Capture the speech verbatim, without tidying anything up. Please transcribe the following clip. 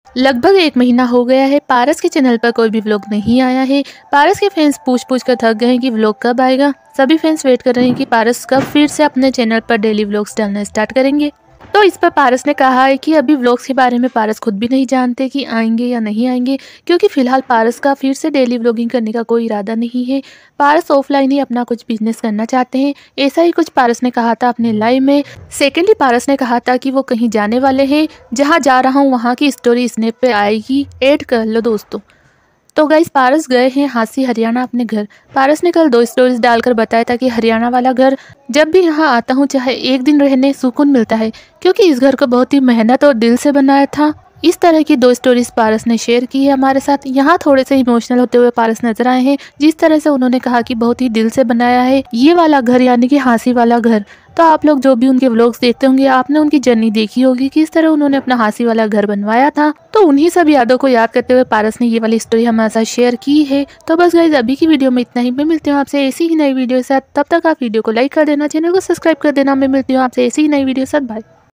लगभग एक महीना हो गया है, पारस के चैनल पर कोई भी व्लॉग नहीं आया है। पारस के फैंस पूछ पूछ कर थक गए हैं कि व्लॉग कब आएगा। सभी फैंस वेट कर रहे हैं कि पारस कब फिर से अपने चैनल पर डेली व्लॉग्स डालना स्टार्ट करेंगे। तो इस पर पारस ने कहा है कि अभी व्लॉग्स के बारे में पारस खुद भी नहीं जानते कि आएंगे या नहीं आएंगे, क्योंकि फिलहाल पारस का फिर से डेली व्लॉगिंग करने का कोई इरादा नहीं है। पारस ऑफलाइन ही अपना कुछ बिजनेस करना चाहते हैं, ऐसा ही कुछ पारस ने कहा था अपने लाइव में। सेकेंडली पारस ने कहा था कि वो कहीं जाने वाले हैं, जहां जा रहा हूं वहां की स्टोरी स्नैप पे आएगी, ऐड कर लो दोस्तों। तो गाइस पारस गए हैं हांसी हरियाणा अपने घर। पारस ने कल दो स्टोरीज डालकर बताया था कि हरियाणा वाला घर, जब भी यहाँ आता हूँ चाहे एक दिन रहने सुकून मिलता है, क्योंकि इस घर को बहुत ही मेहनत और दिल से बनाया था। इस तरह की दो स्टोरीज पारस ने शेयर की है हमारे साथ। यहाँ थोड़े से इमोशनल होते हुए पारस नजर आए हैं, जिस तरह से उन्होंने कहा कि बहुत ही दिल से बनाया है ये वाला घर, यानी कि हांसी वाला घर। तो आप लोग जो भी उनके व्लॉग्स देखते होंगे, आपने उनकी जर्नी देखी होगी, किस तरह उन्होंने अपना हांसी वाला घर बनवाया था। तो उन्हीं सब यादों को याद करते हुए पारस ने ये वाली स्टोरी हमारे साथ शेयर की है। तो बस गाइस अभी की वीडियो में इतना ही। मैं मिलती हूँ आपसे ऐसी ही नई वीडियो के साथ। तब तक आप वीडियो को लाइक कर देना, चैनल को सब्सक्राइब कर देना। मैं मिलती हूँ आपसे ऐसी ही नई वीडियो के साथ। बाय।